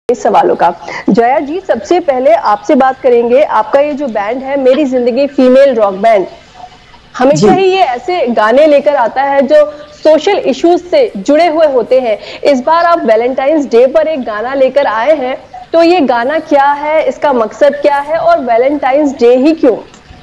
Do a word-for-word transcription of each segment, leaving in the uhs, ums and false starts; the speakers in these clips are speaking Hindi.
सवालों का। जया जी, सबसे पहले आपसे बात करेंगे, आपका ये जो बैंड है मेरी जिंदगी फीमेल रॉक बैंड, हमेशा ही ये ऐसे गाने लेकर आता है जो सोशल इश्यूज से जुड़े हुए होते हैं। इस बार आप वैलेंटाइंस डे पर एक गाना लेकर आए हैं, तो ये गाना क्या है, इसका मकसद क्या है और वैलेंटाइंस डे ही क्यों?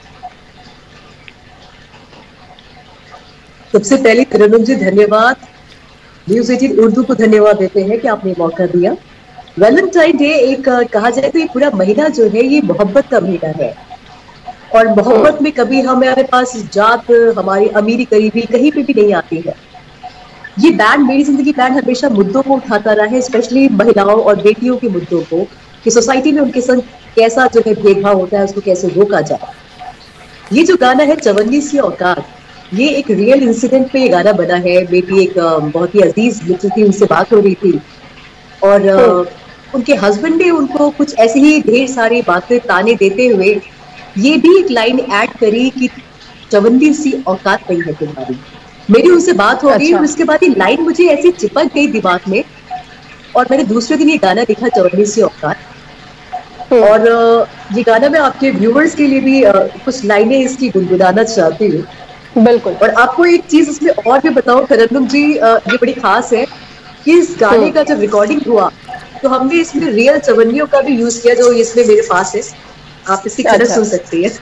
सबसे पहले तरन्नुम जी धन्यवाद, न्यूज़ एटीन उर्दू को धन्यवाद देते हैं कि आपने मौका दिया। वैलेंटाइन डे एक कहा जाए तो ये पूरा महीना जो है ये मोहब्बत का महीना है, और मोहब्बत में कभी हमारे पास जात, हमारी अमीरी गरीबी कहीं पे भी नहीं आती है। ये बैंड, मेरी जिंदगी बैंड, हमेशा मुद्दों को उठाता रहा है, स्पेशली महिलाओं और बेटियों के मुद्दों को, कि सोसाइटी में उनके संग कैसा जो है भेदभाव होता है, उसको कैसे रोका जाए। ये जो गाना है चवन्नी सी औकात, ये एक रियल इंसिडेंट पे ये गाना बना है। बेटी एक बहुत ही अजीज मित्र थी, उनसे बात हो रही थी और उनके हस्बैंड ने उनको कुछ ऐसे ही ढेर सारी बातें ताने देते हुए ये भी एक लाइन ऐड करी कि चवन्नी सी औकात नहीं है तुम्हारी। मेरी उनसे बात हो गई और उसके बाद ये लाइन मुझे ऐसी चिपक गई दिमाग में, और मैंने दूसरे दिन ये गाना लिखा चवन्नी सी औकात। और ये गाना मैं आपके व्यूअर्स के लिए भी कुछ लाइनें इसकी गुनगुनाना चाहती हूँ। बिल्कुल। और आपको एक चीज इसमें और भी बताऊं तरन्नुम जी, ये बड़ी खास है कि इस गाने का जब रिकॉर्डिंग हुआ तो हमने इसमें रियल चवन्नियों का भी यूज किया, जो इसमें मेरे पास है, आप इसकी खनक सुन सकती है।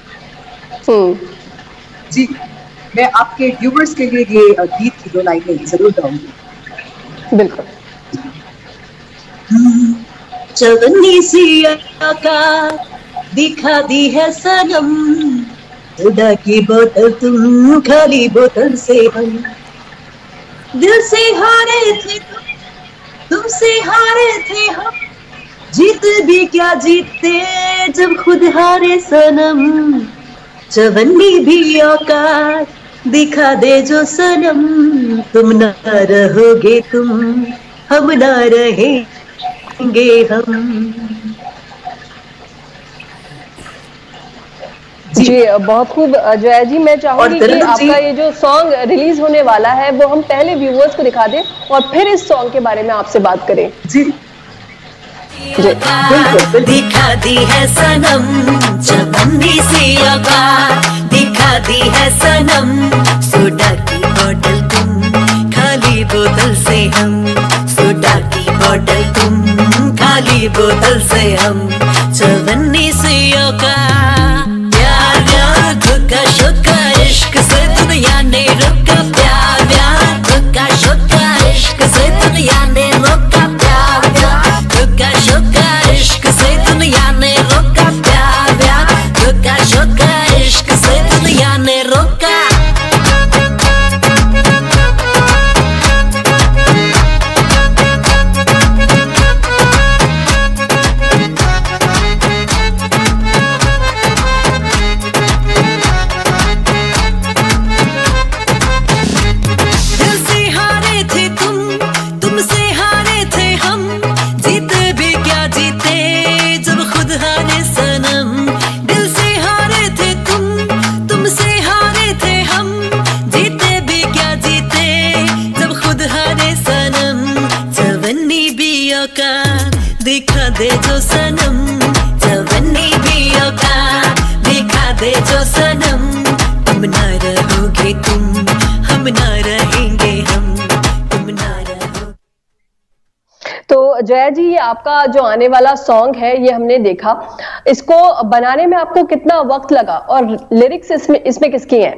जी, मैं आपके व्यूअर्स के लिए ये गीत की दो लाइनें जरूर गाऊंगी। बिल्कुल। चवन्नी सी औकात दिखा दी है सनम, सोडा की बोतल तुम, खाली बोतल से हम, दिल से हारे थे तुम, तुमसे हारे थे हम, जीत भी क्या जीते जब खुद हारे सनम, चवन्नी भी औकात दिखा दे जो सनम, तुम ना रहोगे तुम, हम ना रहेंगे हम। जी बहुत खूब जया जी, मैं चाहूंगी कि आपका ये जो सॉन्ग रिलीज होने वाला है वो हम पहले व्यूअर्स को दिखा दें और फिर इस सॉन्ग के बारे में आपसे बात करें। जी बिल्कुल। दिखा दी है सनम चवन्नी सी औकात, दिखा दी है सनम, सोडा की बोतल तुम, खाली बोतल से हम, सोडा की बोतल तुम, खाली बोतल से हम, चवन्नी सी औकात। प्यार प्यार धोखा शोका इश्क से दुनिया ने रोका, प्यार प्यार धोखा शोका इश्क से दुनिया ने रोका, प्यार प्यार धोखा शोका इश्क से दुनिया ने रोका, प्यार प्यार धोखा शोका इश्क से दुनिया ने रोका। दिखा दे जो सनम, चवन्नी भी औकात दिखा दे जो सनम, तुम ना रहोगे तुम, हम ना रहेंगे हम, तुम ना रहोगे। तो जया जी, ये आपका जो आने वाला सॉन्ग है ये हमने देखा, इसको बनाने में आपको कितना वक्त लगा और लिरिक्स इसमें इसमें किसकी हैं?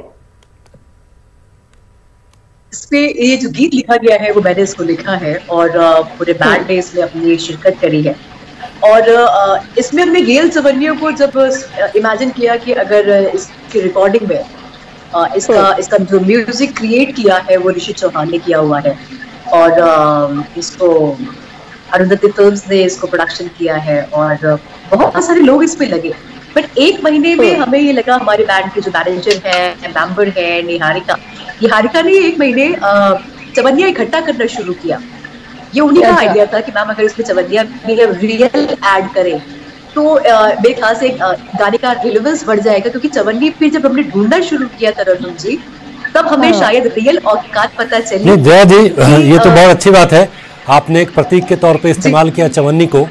इसपे ये जो गीत लिखा गया है वो मैंने इसको लिखा है और पूरे बैंड ने इसमें अपनी शिरकत करी है। और इसमें हमने रियल चवन्नियों को जब इमेजिन किया कि अगर इसकी रिकॉर्डिंग में इसका इसका जो म्यूजिक क्रिएट किया है वो ऋषि चौहान ने किया हुआ है, और इसको अरुंधति फिल्म्स ने इसको प्रोडक्शन किया है, और बहुत सारे लोग इस पे लगे। बट एक महीने में हमें ये लगा, हमारे बैंड के जो मैनेजर है, मेंबर है निहारिका, निहारिका ने एक महीने चवन्नियां इकट्ठा करना शुरू किया। ये उन्हीं का आइडिया था कि मैम अगर इसमें चवन्नियां रियल ऐड करें तो मेरे ख्याल से गाने का रिलेवेंस बढ़ जाएगा, क्योंकि चवन्नी फिर जब हमने ढूंढना शुरू किया तरन्नुम जी, तब हमें शायद रियल औकात पता चली। जया जी, ये तो बहुत अच्छी बात है, आपने एक प्रतीक के तौर पे इस्तेमाल किया चवन्नी को,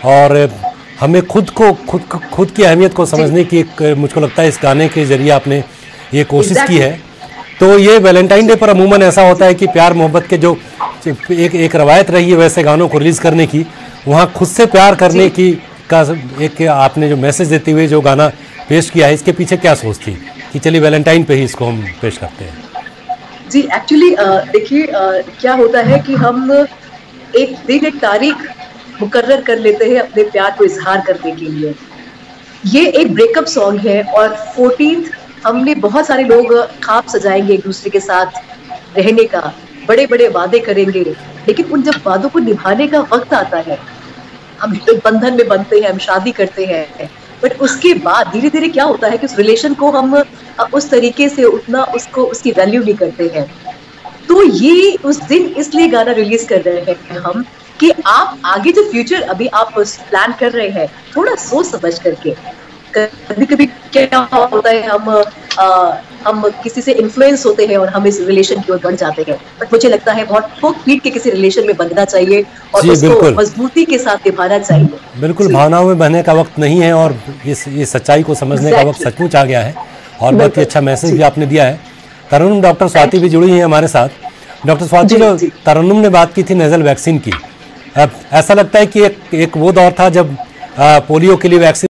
और हमें खुद को खुद खुद की अहमियत को समझने की एक, मुझको लगता है इस गाने के जरिए आपने ये कोशिश exactly. की है। तो ये वैलेंटाइन डे पर अमूमन ऐसा होता है कि प्यार मोहब्बत के जो एक एक रवायत रही है वैसे गानों को रिलीज़ करने की, वहाँ खुद से प्यार करने की का एक आपने जो मैसेज देते हुए जो गाना पेश किया है, इसके पीछे क्या सोच थी कि चलिए वैलेंटाइन पे ही इसको हम पेश करते हैं? जी एक्चुअली देखिए क्या होता है कि हम एक दिन एक तारीख मुकर्रर कर लेते हैं अपने प्यार को इजहार करने के लिए। ये एक ब्रेकअप सॉन्ग है और फोर्टीन्थ हमने बहुत सारे लोग ख्वाब सजाएंगे एक दूसरे के साथ रहने का, बड़े बड़े वादे करेंगे, लेकिन उन जब वादों को निभाने का वक्त आता है, हम एक बंधन में बनते हैं, हम शादी करते हैं, बट उसके बाद धीरे धीरे क्या होता है कि उस रिलेशन को हम उस तरीके से उतना उसको उसकी वैल्यू नहीं करते हैं। तो ये उस दिन इसलिए गाना रिलीज कर रहे हैं हम कि आप आगे जो फ्यूचर अभी आप प्लान कर रहे हैं थोड़ा सोच समझ करके। कभी कभी क्या होता है हम आ, हम किसी से इन्फ्लुएंस होते हैं और हम इस रिलेशन की ओर बढ़ जाते हैं, बट मुझे लगता है बहुत ठोक पीट के किसी रिलेशन में बंधना चाहिए और उसको मजबूती के साथ निभाना चाहिए। बिल्कुल, भावनाओं में बहने का वक्त नहीं है और इस ये सच्चाई को समझने exactly. का वक्त सचमुच आ गया है और बहुत ही अच्छा मैसेज भी आपने दिया है। तरन्नुम डॉक्टर स्वाति भी जुड़ी हैं हमारे साथ। डॉक्टर स्वाति, जो तरन्नुम ने बात की थी नेजल वैक्सीन की, अब ऐसा लगता है कि एक एक वो दौर था जब पोलियो के लिए वैक्सीन